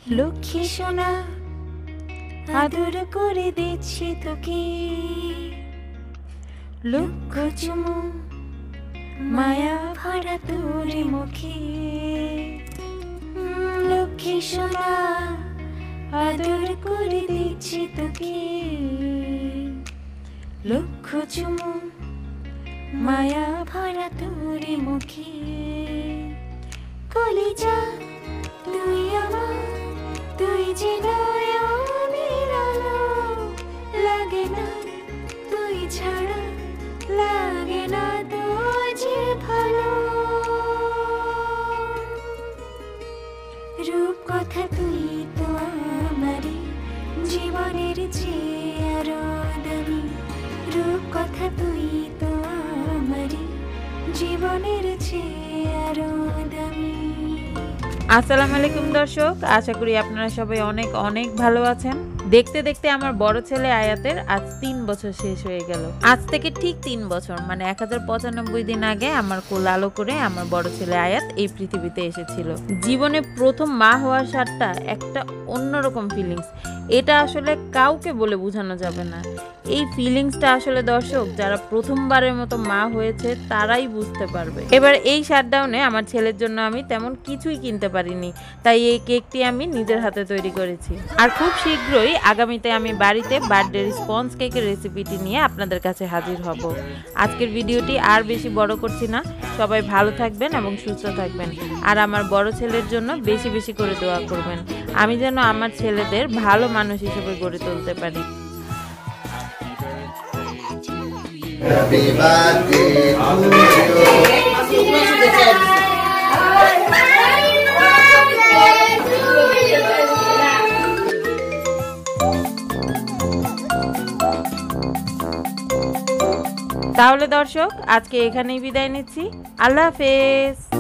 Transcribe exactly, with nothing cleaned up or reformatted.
লক্ষ্মী সোনা আদর করে দিচ্ছি তোকে, লক্ষ চুমু মায়া ভরা তোর মুখে। লক্ষ্মী সোনা আদর করে দিচ্ছি তোকে, লক্ষ চুমু মায়া ভরা তোর মুখে। কলিজা তুই আমার, তুই যে নয়নের আলো, লাগে না তুই ছাড়া, লাগে না তো যে ভালো। রূপ কথা তুই তো আমারই জীবনের চেয়ে আরো দামি, রূপ কথা তুই তো আমারই জীবনের চেয়ে আরো দামি। আসসালামু আলাইকুম দর্শক, আশা করি আপনারা সবাই অনেক অনেক ভালো আছেন। দেখতে দেখতে আমার বড় ছেলে আয়াতের আজ তিন বছর শেষ হয়ে গেল। আজ থেকে ঠিক তিন বছর মানে এক হাজার পঁচানব্বই দিন আগে আমার কোল আলো করে আমার বড় ছেলে আয়াত এই পৃথিবীতে এসেছিল। জীবনে প্রথম মা হওয়ার স্বাদটা একটা অন্যরকম ফিলিংস, এটা আসলে কাউকে বলে বোঝানো যাবে না। এই ফিলিংসটা আসলে দর্শক যারা প্রথমবারের মতো মা হয়েছে তারাই বুঝতে পারবে। এবার এই শাটডাউনে আমার ছেলের জন্য আমি তেমন কিছুই কিনতে পারিনি, তাই এই কেকটি আমি নিজের হাতে তৈরি করেছি। আর খুব শীঘ্রই আগামীতে আমি বাড়িতে বার্থডে স্পঞ্জ কেকের রেসিপিটি নিয়ে আপনাদের কাছে হাজির হব। আজকের ভিডিওটি আর বেশি বড় করছি না, সবাই ভালো থাকবেন এবং সুস্থ থাকবেন। আর আমার বড় ছেলের জন্য বেশি বেশি করে দোয়া করবেন, আমি যেন আমার ছেলেদের ভালো মানুষ হিসেবে গড়ে তুলতে পারি। Happy birthday to you. তাহলে দর্শক আজকে এখানেই বিদায় নিচ্ছি। আল্লাহ হাফেজ।